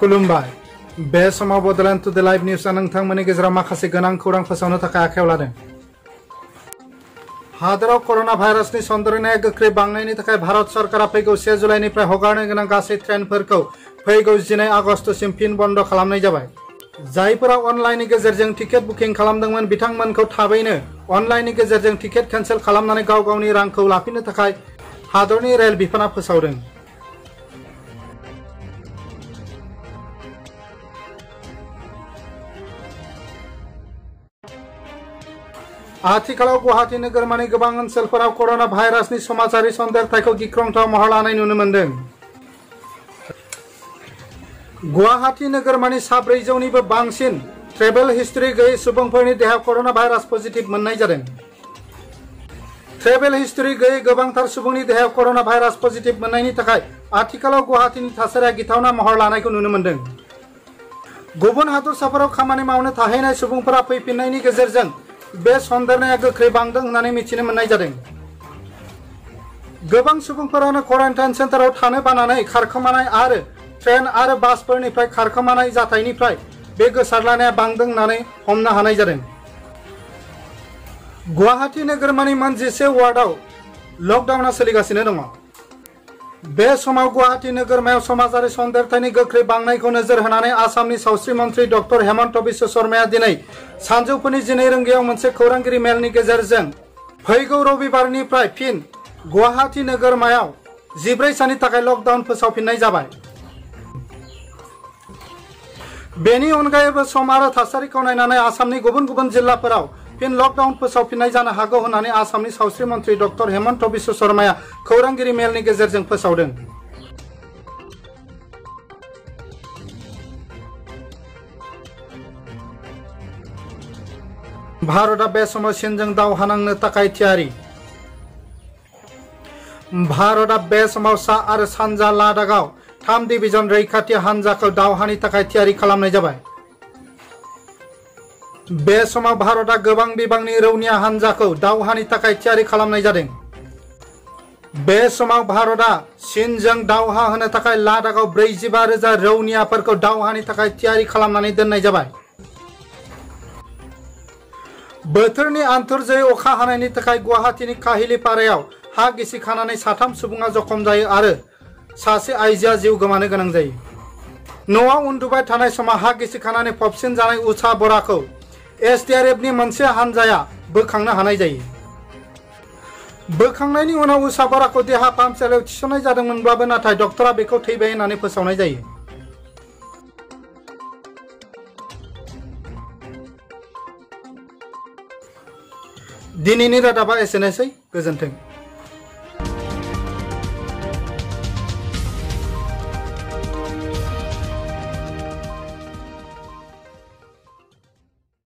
खुलुमबाय बे समाव Bodoland today live निउसआ नोंथांमोननि गेजेराव माखासे गोनां खौरां फोसावनो थाखाय आखायाव लादों। हादोराव करोना भाइरासनि सन्देरनाया गोख्रै बांनायनि थाखाय भारत सरकारा फैगौ 1 जुलाइनिफ्राय हगारनो गोनां गासै ट्रेनफोरखौ फैगौ 12 आगस्तसिम फिन बन्द खालामनाय जाबाय। जायफोरा अनलाइननि गेजेरजों टिकेट बुकिं खालामदोंमोन बिथांमोनखौ थाबैनो अनलाइननि गेजेरजों टिकेट केन्सेल खालामनानै गाव गावनि रांखौ लाफिननो थाखाय हादरनि रेल बिफाना फोसावदों। आथिखालाव गुवाहाटी नोगोरमानि गोबां ओनसोलफोराव करोना भाइरासनि समाजारि सन्देरथायखौ गिख्रंथाव महर लानाय नुनो मोन्दों। गुवाहाटी नोगोरमानि 400निबो बांसिन ट्रेभेल हिस्ट्रि गैयै सुबुंफोरनि देहायाव करोना भाइरास पजिटिभ मोननाय जादों। ट्रेभेल हिस्ट्रि गैयै गोबांथार सुबुंनि देहायाव करोना भाइरास पजिटिभ मोननायनि थाखाय आथिखालाव गुवाहाटीनि थासारिया गिथावना महर लानायखौ नुनो मोन्दों। गुबुन हादरसाफोराव खामानि मावनो थाहैनाय सुबुंफोरा फैफिननायनि गेजेरजों बे सन्देरनाया गोख्रै बांदों होननानै मिथिनो मोननाय जादों। गोबां सुबुंफोरानो क्वारेन्टाइन सेन्टाराव थानो बानानै खारखोमानाय आरो ट्रेन आरो बासफोरनिफ्राय खारखोमानाय जाथायनिफ्राय बे गोसारलानाया बांदों होननानै हमनो हानाय जादों। गुवाहाटी नोगोरमानि मोन 10 वार्डआव लकडाउनआ सोलिगासिनो दङ। बे समाव गुवाहाटी नोगोरमायाव समाजारि सन्देरथायनि गोख्रै बांनायखौ नोजोर होनानै आसामनि सावस्रि मन्थ्रि डक्टर हेमन्त बिश्व शर्माया दिनै सानजौफुनि 12 रिंगायाव मोनसे खौरांगिरि मेलनि गेजेरजों फैगौ रबिबारनिफ्राय फिन गुवाहाटी नोगोरमायाव 14 साननि थाखाय लकडाउन फोसावफिननाय जाबाय। बेनि अनगायैबो सम आरो थासारिखौ नायनानै आसामनि गुबुन गुबुन जिल्लाफोराव फिन लकडाउन फोसावफिननाय जानो हागौ होननानै आसामनि सावस्रि मन्थ्रि डक्टर हेमन्त बिश्व शर्माया खौरांगिरि मेलनि गेजेरजों फोसावदों। भारतआ बे समाव चीनजों दावहा नांनो थाखाय थियारि। भारतआ बे समाव सा आरो सानजा लादाखआव 3 डिभिजन रैखाथि हानजाखौ दावहानि थाखाय थियारि खालामनाय जाबाय। बे समाव भारतआ गोबां बिबांनि रौनिया हानजाखौ दावहानि थाखाय थियारि खालामनाय जादों। बे समाव भारतआ चीनजों दावहा होनो थाखाय लादाखआव 45,000 रौनियाफोरखौ दावहानि थाखाय थियारि खालामनानै दोननाय जाबाय। बोथोरनि आन्थुरजयै अखा हानायनि थाखाय गुवाहाटीनि काहिलिपारायाव हा गिसिखानानै 3 सुबुङा जखम जायो आरो सासे आइजोआ जिउ गोमानो गोनां जायो। न'आव उन्दुबाय थानाय समाव हा गिसिखानानै फबसिन जानाय उषा बराखौ एसडीआरएफनि मोनसे हानजाया बोखांनो हानाय जायो। बोखांनायनि उनाव उषा बराखौ देहा फाहामसालियाव थिसननाय जादोंमोनब्लाबो नाथाय डक्टरा बेखौ थैबाय होननानै फोसावनाय जायो। दिनैनि रादाबा एसेनोसै। गोजोन्थों।